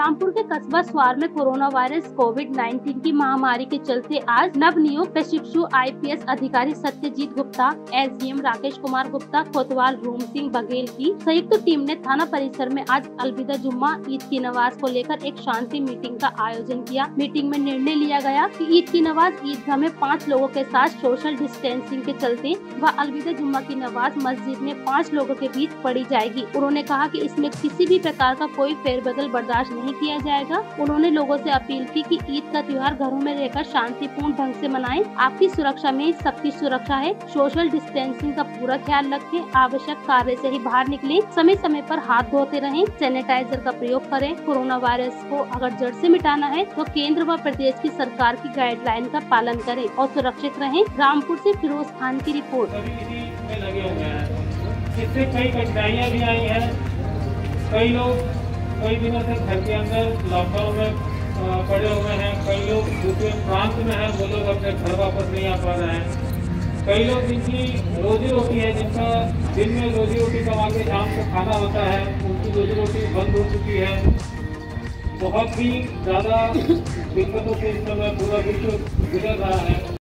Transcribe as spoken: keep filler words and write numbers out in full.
रामपुर के कस्बा स्वार में कोरोना वायरस कोविड नाइन्टीन की महामारी के चलते आज नवनियुक्त प्रशिक्षु आई पी एस अधिकारी Satyajit Gupta, S D M Rakesh Kumar Gupta, कोतवाल रूम सिंह बघेल की संयुक्त टीम ने थाना परिसर में आज अलविदा जुम्मा ईद की नमाज को लेकर एक शांति मीटिंग का आयोजन किया। मीटिंग में निर्णय लिया गया कि ईद की नमाज ईदगाह में पाँच लोगों के साथ सोशल डिस्टेंसिंग के चलते व अलविदा जुम्मा की नमाज मस्जिद में पाँच लोगों के बीच पढ़ी जाएगी। उन्होंने कहा कि इसमें किसी भी प्रकार का कोई फेरबदल बर्दाश्त नहीं किया जाएगा। उन्होंने लोगों से अपील की कि ईद का त्योहार घरों में रहकर शांतिपूर्ण ढंग से मनाएं। आपकी सुरक्षा में सबकी सुरक्षा है। सोशल डिस्टेंसिंग का पूरा ख्याल रखें। आवश्यक कार्य से ही बाहर निकलें। समय समय पर हाथ धोते रहें। सैनिटाइजर का प्रयोग करें। कोरोना वायरस को अगर जड़ से मिटाना है तो केंद्र व प्रदेश की सरकार की गाइडलाइन का पालन करें और सुरक्षित रहें। रामपुर से फिरोज खान की रिपोर्ट। इससे कई कठिनाइयाँ भी आई हैं। कई लोग कई दिनों से घर के अंदर लॉकडाउन में पड़े हुए हैं। कई लोग दूसरे प्रांत में हैं, वो लोग अपने घर वापस नहीं आ पा रहे हैं। कई लोग जिनकी रोजी रोटी है, जिनका दिन में रोजी रोटी कमा के शाम को खाना होता है, उनकी रोजी रोटी बंद हो चुकी है। बहुत ही ज़्यादा दिक्कतों से इस समय पूरा विश्व गुजर रहा है।